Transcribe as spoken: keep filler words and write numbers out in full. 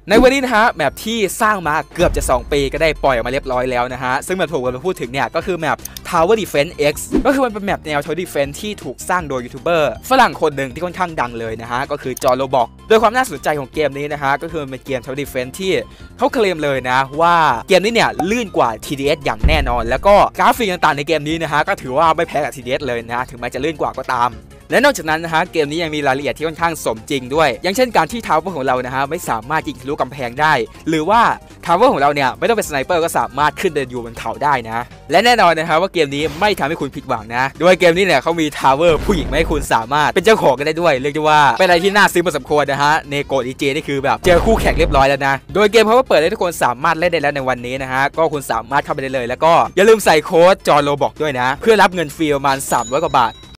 ในวันนี้นะฮะแมปที่สร้างมาเกือบจะสองปีก็ได้ปล่อยออกมาเรียบร้อยแล้วนะฮะซึ่งแมปผมกำลังพูดถึงเนี่ยก็คือแมป Tower Defense X ก็คือมันเป็นแมปแนว Tower Defense ที่ถูกสร้างโดยยูทูบเบอร์ฝรั่งคนหนึ่งที่ค่อนข้างดังเลยนะฮะก็คือจอห์นโรบอกโดยความน่าสนใจของเกมนี้นะฮะก็คือมันเป็นเกม Tower Defense ที่เขาเคลมเลยนะว่าเกมนี้เนี่ยลื่นกว่า ที ดี เอส อย่างแน่นอนแล้วก็กราฟิกต่างๆในเกมนี้นะฮะก็ถือว่าไม่แพ้กับ ที ดี เอส เลยนะถึงแม้จะลื่นกว่าก็ตามและนอกจากนั้นนะฮะเกมนี้ยังมีรายละเอียดที่ค่อนข้างสมจริงด้วยอย่างเช่นการที่ทาวเวอร์ของเรานะฮะไม่สามารถยิงทะลุกำแพงได้หรือว่าทาวเวอร์ของเราเนี่ยไม่ต้องเป็นสไนเปอร์ก็สามารถขึ้นเดินอยู่บนเขาได้นะและแน่นอนนะฮะว่าเกมนี้ไม่ทำให้คุณผิดหวังนะโดยเกมนี้เนี่ยเขามีทาวเวอร์ผู้หญิงให้คุณสามารถเป็นเจ้าของกันได้ด้วยเรียกได้ว่าเป็นอะไรที่น่าซื้อพอสมควรนะฮะเนโกะดีเจนี่คือแบบเจอคู่แข่งเรียบร้อยแล้วนะโดยเกมเขาก็เปิดให้ทุกคนสามารถเล่นได้แล้วในวันนี้นะฮะก็คุณสามารถเข้าไปได้เลยแล้วก็อย่าลืมใส่โค้ดจอห์นโรบอกด้วยนะเพื่อรับเงินฟรีประมาณสามร้อยกว่าบาท